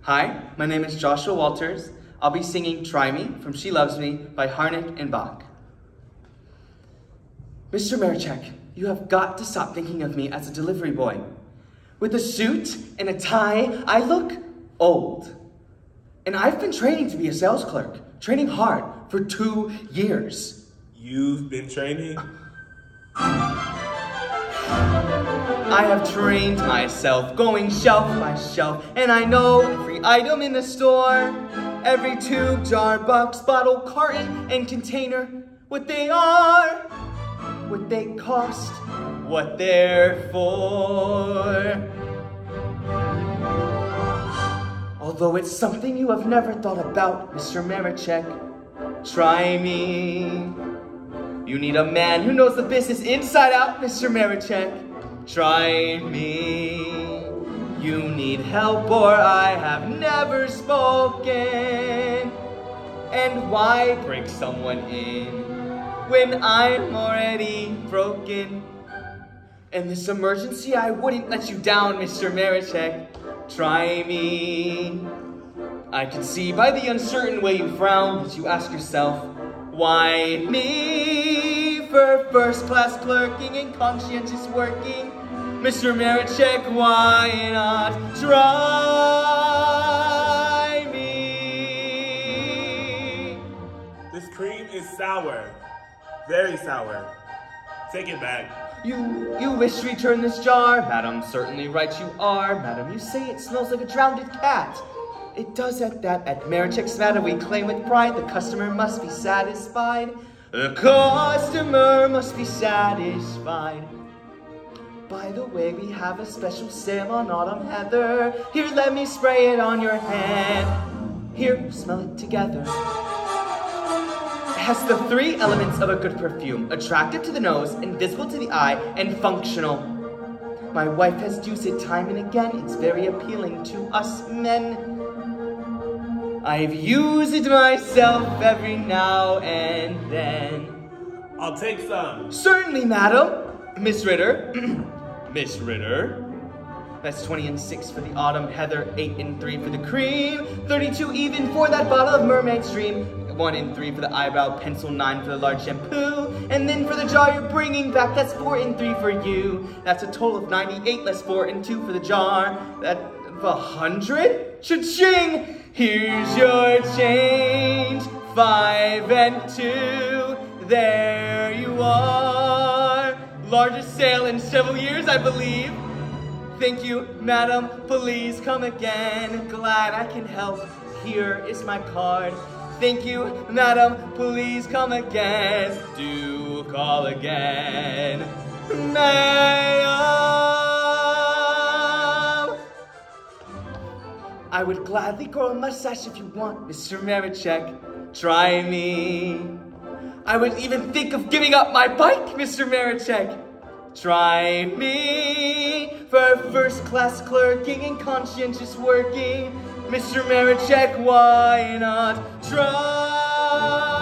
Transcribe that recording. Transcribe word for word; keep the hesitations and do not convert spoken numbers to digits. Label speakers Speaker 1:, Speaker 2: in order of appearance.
Speaker 1: Hi, my name is Joshua Walters. I'll be singing Try Me from She Loves Me by Harnick and Bach. Mister Marichek, you have got to stop thinking of me as a delivery boy. With a suit and a tie, I look old. And I've been training to be a sales clerk, training hard for two years.
Speaker 2: You've been training?
Speaker 1: I have trained myself, going shelf by shelf, and I know every item in the store, every tube, jar, box, bottle, carton, and container, what they are, what they cost, what they're for. Although it's something you have never thought about, Mister Marichek, try me. You need a man who knows the business inside out, Mister Marichek. Try me. You need help or I have never spoken. And why bring someone in when I'm already broken? In this emergency, I wouldn't let you down, Mister Marichek. Try me. I can see by the uncertain way you frown that you ask yourself, why me? For first-class clerking and conscientious working, Mister Marichek, why not try me?
Speaker 2: This cream is sour. Very sour. Take it back.
Speaker 1: You, you wish to return this jar? Madam, certainly right you are. Madam, you say it smells like a drowned cat. It does at that. At Marichek's Matter, we claim with pride, the customer must be satisfied. The customer must be satisfied. By the way, we have a special sale on Autumn Heather. Here, let me spray it on your head. Here, smell it together. It has the three elements of a good perfume: attractive to the nose, invisible to the eye, and functional. My wife has used it time and again. It's very appealing to us men. I've used it myself every now and then.
Speaker 2: I'll take some.
Speaker 1: Certainly, madam. Miss Ritter. Miss Ritter. That's twenty and six for the Autumn Heather, eight and three for the cream, thirty-two even for that bottle of Mermaid's Dream, one and three for the eyebrow pencil, nine for the large shampoo, and then for the jar you're bringing back, that's four and three for you. That's a total of ninety-eight less four and two for the jar. That's a hundred? Cha-ching! Here's your change, five and two, there you are. Largest sale in several years, I believe. Thank you, madam, please come again. Glad I can help, here is my card. Thank you, madam, please come again. Do call again, madam. I would gladly grow a mustache if you want, Mister Marichek. Try me. I would even think of giving up my bike, Mister Marichek. Try me for first-class clerking and conscientious working. Mister Marichek, why not try?